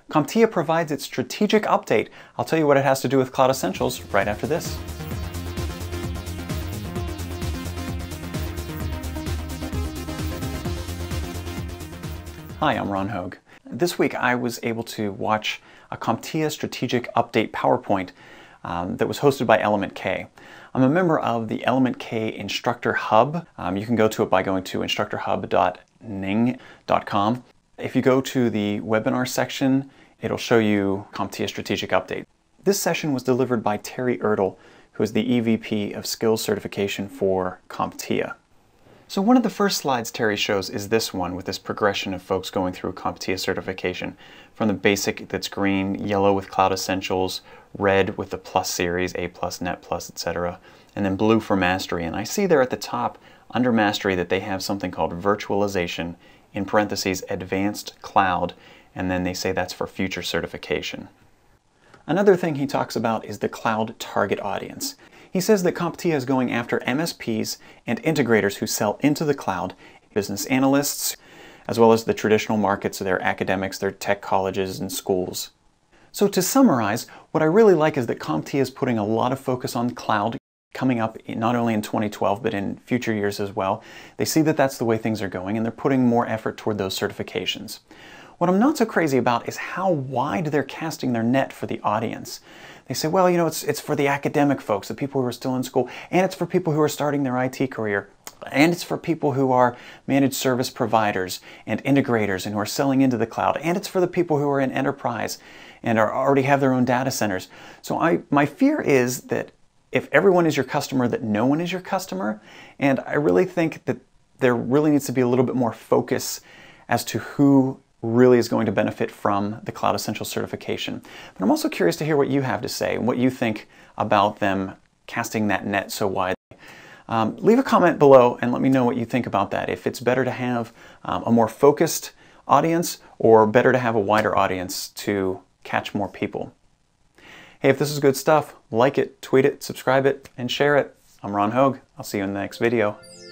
CompTIA provides its strategic update. I'll tell you what it has to do with Cloud Essentials right after this. Hi, I'm Ron Hogue. This week I was able to watch a CompTIA Strategic Update PowerPoint that was hosted by Element K. I'm a member of the Element K Instructor Hub. You can go to it by going to instructorhub.ning.com. If you go to the webinar section, it'll show you CompTIA Strategic Update. This session was delivered by Terry Erdle, who is the EVP of Skills Certification for CompTIA. So one of the first slides Terry shows is this one with this progression of folks going through CompTIA certification. From the basic that's green, yellow with Cloud Essentials, red with the Plus series, A+, Net+, etc., and then blue for Mastery. And I see there at the top under Mastery that they have something called virtualization, in parentheses, advanced cloud, and then they say that's for future certification. Another thing he talks about is the cloud target audience. He says that CompTIA is going after MSPs and integrators who sell into the cloud, business analysts, as well as the traditional markets, their academics, their tech colleges and schools. So to summarize, what I really like is that CompTIA is putting a lot of focus on cloud coming up not only in 2012 but in future years as well. They see that that's the way things are going and they're putting more effort toward those certifications. What I'm not so crazy about is how wide they're casting their net for the audience. They say, well, you know, it's for the academic folks, the people who are still in school, and it's for people who are starting their IT career, and it's for people who are managed service providers and integrators and who are selling into the cloud, and it's for the people who are in enterprise and already have their own data centers. So my fear is that if everyone is your customer, that no one is your customer, and I really think that there really needs to be a little bit more focus as to who really is going to benefit from the Cloud Essentials certification. But I'm also curious to hear what you have to say and what you think about them casting that net so wide. Leave a comment below and let me know what you think about that. If it's better to have a more focused audience or better to have a wider audience to catch more people. Hey, if this is good stuff, like it, tweet it, subscribe it, and share it. I'm Ron Hogue. I'll see you in the next video.